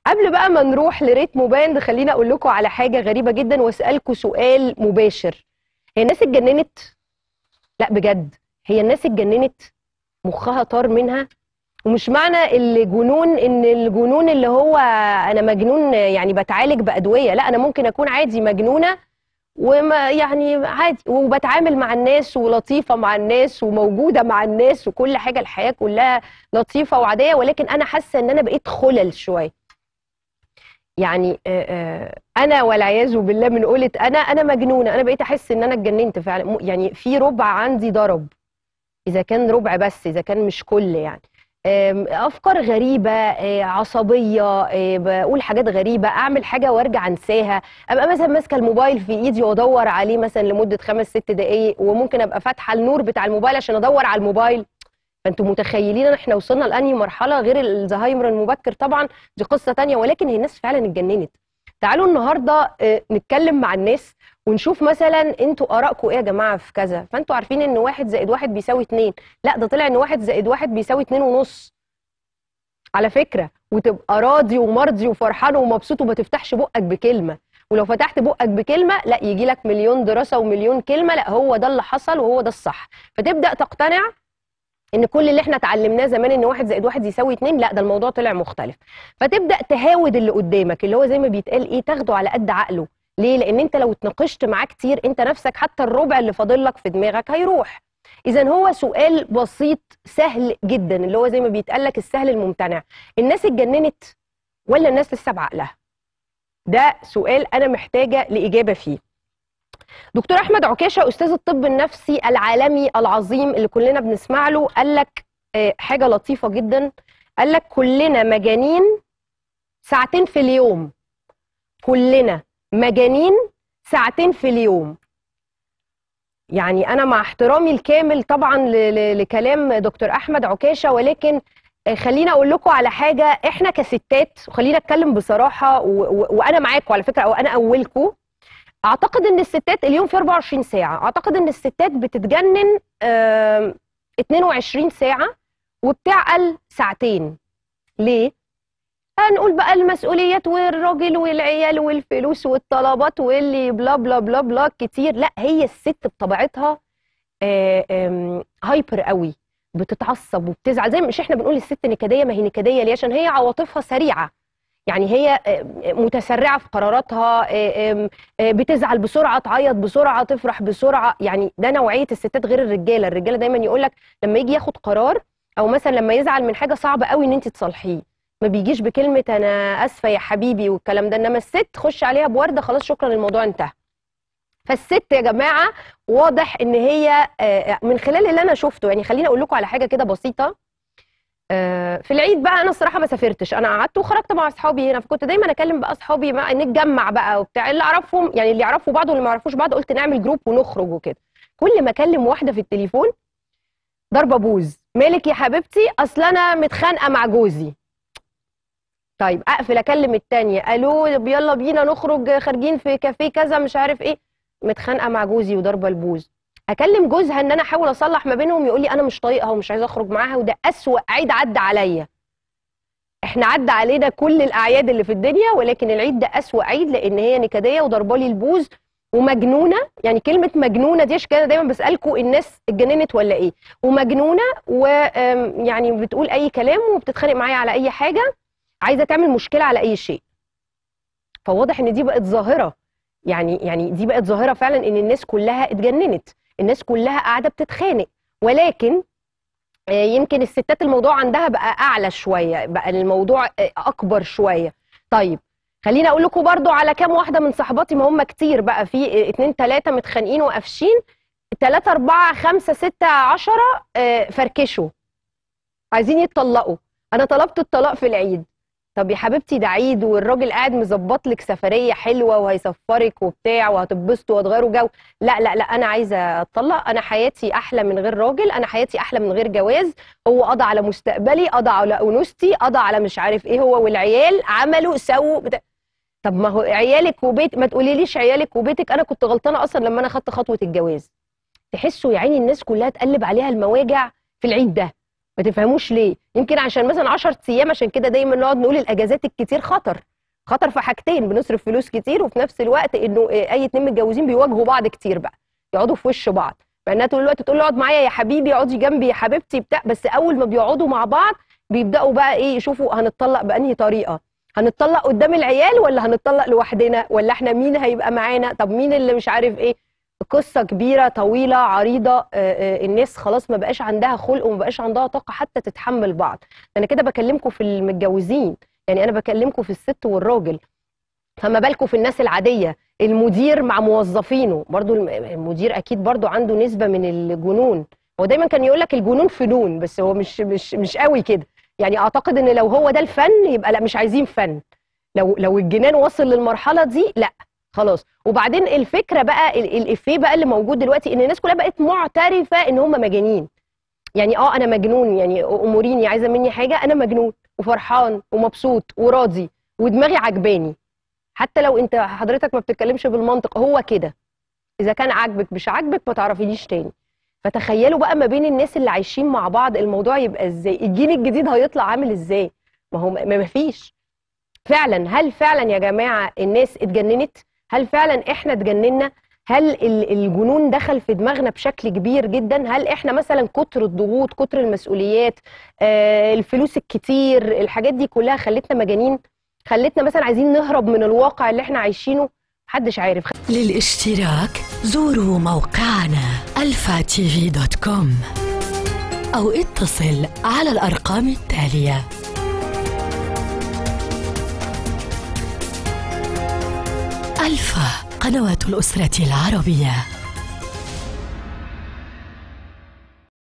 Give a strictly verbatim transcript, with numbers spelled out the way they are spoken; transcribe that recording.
قبل بقى ما نروح لريتمو باند، خليني اقول لكم على حاجه غريبه جدا واسالكم سؤال مباشر. هي الناس اتجننت؟ لا بجد، هي الناس اتجننت؟ مخها طار منها. ومش معنى الجنون ان الجنون اللي هو انا مجنون يعني بتعالج بادويه، لا، انا ممكن اكون عادي مجنونه وما يعني عادي وبتعامل مع الناس ولطيفه مع الناس وموجوده مع الناس وكل حاجه، الحياه كلها لطيفه وعاديه، ولكن انا حاسه ان انا بقيت خلل شويه. يعني انا والعياذ بالله من قولة انا انا مجنونه، انا بقيت احس ان انا اتجننت فعلا. يعني في ربع عندي ضرب، اذا كان ربع بس، اذا كان مش كل يعني. افكار غريبه، عصبيه، بقول حاجات غريبه، اعمل حاجه وارجع انساها، ابقى مثلا ماسكه الموبايل في ايدي وادور عليه مثلا لمده خمس ست دقائق، وممكن ابقى فاتحه النور بتاع الموبايل عشان ادور على الموبايل. فانتوا متخيلين ان احنا وصلنا لانهي مرحله؟ غير الزهايمر المبكر طبعا دي قصه تانية، ولكن هي الناس فعلا اتجننت. تعالوا النهارده نتكلم مع الناس ونشوف مثلا انتوا ارائكم ايه يا جماعه في كذا. فانتوا عارفين ان واحد زائد واحد بيساوي اتنين، لا ده طلع ان واحد زائد واحد بيساوي اتنين ونص على فكره. وتبقى راضي ومرضي وفرحان ومبسوط وما تفتحش بقك بكلمه، ولو فتحت بقك بكلمه لا يجي لك مليون دراسه ومليون كلمه، لا هو ده اللي حصل وهو ده الصح. فتبدا تقتنع ان كل اللي احنا اتعلمناه زمان ان واحد زائد واحد يساوي اتنين، لا ده الموضوع طلع مختلف. فتبدا تهاود اللي قدامك، اللي هو زي ما بيتقال ايه، تاخده على قد عقله. ليه؟ لان انت لو اتناقشت معاه كتير انت نفسك حتى الربع اللي فاضل لك في دماغك هيروح. اذا هو سؤال بسيط سهل جدا، اللي هو زي ما بيتقال لك السهل الممتنع. الناس اتجننت ولا الناس لسه بعقلها؟ ده سؤال انا محتاجه لاجابه فيه. دكتور احمد عكاشه استاذ الطب النفسي العالمي العظيم اللي كلنا بنسمع له، قال لك حاجه لطيفه جدا. قال لك كلنا مجانين ساعتين في اليوم، كلنا مجانين ساعتين في اليوم. يعني انا مع احترامي الكامل طبعا لكلام دكتور احمد عكاشه، ولكن خلينا اقول لكم على حاجه. احنا كستات، وخلينا اتكلم بصراحه وانا معاكم على فكره، او انا اولكم، اعتقد ان الستات اليوم في اربعة وعشرين ساعه، اعتقد ان الستات بتتجنن اتنين وعشرين ساعه وبتعقل ساعتين. ليه؟ هنقول بقى المسؤوليات والراجل والعيال والفلوس والطلبات واللي بلا بلا بلا بلا كتير. لا، هي الست بطبيعتها هايبر قوي، بتتعصب وبتزعل. زي مش احنا بنقول الست نكديه؟ ما هي نكديه ليه؟ عشان هي عواطفها سريعه، يعني هي متسرعه في قراراتها، بتزعل بسرعه، تعيط بسرعه، تفرح بسرعه. يعني ده نوعيه الستات غير الرجاله. الرجاله دايما يقول لك لما يجي ياخد قرار او مثلا لما يزعل من حاجه صعبه قوي ان انت تصالحيه، ما بيجيش بكلمه انا اسفه يا حبيبي والكلام ده. انما الست تخش عليها بورده خلاص شكرا الموضوع انتهى. فالست يا جماعه واضح ان هي من خلال اللي انا شفته، يعني خليني اقول لكم على حاجه كده بسيطه. في العيد بقى انا الصراحه ما سافرتش، انا قعدت وخرجت مع اصحابي هنا، فكنت دايما اكلم بقى اصحابي بقى نتجمع بقى وبتاع، اللي اعرفهم يعني اللي يعرفوا بعض واللي ما يعرفوش بعض، قلت نعمل جروب ونخرج وكده. كل ما اكلم واحده في التليفون ضربه بوز، مالك يا حبيبتي؟ اصل انا متخانقه مع جوزي. طيب اقفل اكلم الثانيه، الو يلا بينا نخرج، خارجين في كافيه كذا مش عارف ايه، متخانقه مع جوزي وضربه البوز. اكلم جوزها ان انا احاول اصلح ما بينهم، يقول لي انا مش طايقها ومش عايزه اخرج معاها. وده اسوأ عيد عدى عليا. احنا عدى علينا كل الاعياد اللي في الدنيا، ولكن العيد ده اسوأ عيد، لان هي نكديه وضربه لي البوز ومجنونه. يعني كلمه مجنونه دي عشان كده دايما بسالكم الناس اتجننت ولا ايه؟ ومجنونه، ويعني بتقول اي كلام وبتتخانق معايا على اي حاجه، عايزه تعمل مشكله على اي شيء. فواضح ان دي بقت ظاهره، يعني يعني دي بقت ظاهره فعلا، ان الناس كلها اتجننت، الناس كلها قاعده بتتخانق. ولكن يمكن الستات الموضوع عندها بقى اعلى شويه، بقى الموضوع اكبر شويه. طيب خليني اقول لكم برضو على كام واحده من صحباتي، ما هم كتير بقى، في اتنين تلاته متخانقين وقافشين، تلاته اربعه خمسه سته عشره فركشوا عايزين يتطلقوا. انا طلبت الطلاق في العيد. طب يا حبيبتي ده عيد والراجل قاعد مظبط لك سفريه حلوه وهيسفرك وبتاع وهتبسطوا وهتغيروا جو. لا لا لا، انا عايزه اتطلق، انا حياتي احلى من غير راجل، انا حياتي احلى من غير جواز. هو قضى على مستقبلي، قضى على انوثتي، قضى على مش عارف ايه، هو والعيال عملوا سووا بتا... طب ما هو عيالك وبيت، ما تقوليليش عيالك وبيتك، انا كنت غلطانه اصلا لما انا خدت خطوه الجواز. تحسوا يا عيني الناس كلها تقلب عليها المواجع في العيد ده. ما تفهموش ليه. يمكن عشان مثلا عشرة ايام، عشان كده دايما نقعد نقول الاجازات الكتير خطر. خطر في حاجتين، بنصرف فلوس كتير، وفي نفس الوقت انه اي اتنين متجوزين بيواجهوا بعض كتير بقى، يقعدوا في وش بعض، مع انها طول الوقت تقول له اقعد معايا يا حبيبي، اقعدي جنبي يا حبيبتي بتاع، بس اول ما بيقعدوا مع بعض بيبداوا بقى ايه، يشوفوا هنتطلق بانهي طريقه، هنتطلق قدام العيال ولا هنتطلق لوحدنا، ولا احنا مين هيبقى معانا، طب مين اللي مش عارف ايه. قصه كبيره طويله عريضه. آآ آآ الناس خلاص ما بقاش عندها خلق وما بقاش عندها طاقه حتى تتحمل بعض. انا كده بكلمكم في المتجوزين، يعني انا بكلمكم في الست والراجل، فما بالكم في الناس العاديه، المدير مع موظفينه. برضو المدير اكيد برضو عنده نسبه من الجنون. هو دايما كان يقول لك الجنون فنون، بس هو مش مش مش قوي كده. يعني اعتقد ان لو هو ده الفن يبقى لا، مش عايزين فن. لو لو الجنان وصل للمرحله دي لا خلاص. وبعدين الفكره بقى، الافيه بقى اللي موجود دلوقتي، ان الناس كلها بقت معترفه ان هم مجانين. يعني اه انا مجنون، يعني اموريني عايزه مني حاجه، انا مجنون وفرحان ومبسوط وراضي ودماغي عجباني. حتى لو انت حضرتك ما بتتكلمش بالمنطق، هو كده. اذا كان عاجبك مش عاجبك ما تعرفيليش تاني. فتخيلوا بقى ما بين الناس اللي عايشين مع بعض الموضوع يبقى ازاي، الجيل الجديد هيطلع عامل ازاي. ما هو ما فيش فعلا. هل فعلا يا جماعه الناس اتجننت؟ هل فعلا احنا اتجننا؟ هل الجنون دخل في دماغنا بشكل كبير جدا؟ هل احنا مثلا كتر الضغوط، كتر المسؤوليات، آه الفلوس الكتير، الحاجات دي كلها خلتنا مجانين؟ خلتنا مثلا عايزين نهرب من الواقع اللي احنا عايشينه؟ محدش عارف. للاشتراك زوروا موقعنا الفا تي في دوت كوم أو اتصل على الأرقام التالية. ألفا، قنوات الأسرة العربية.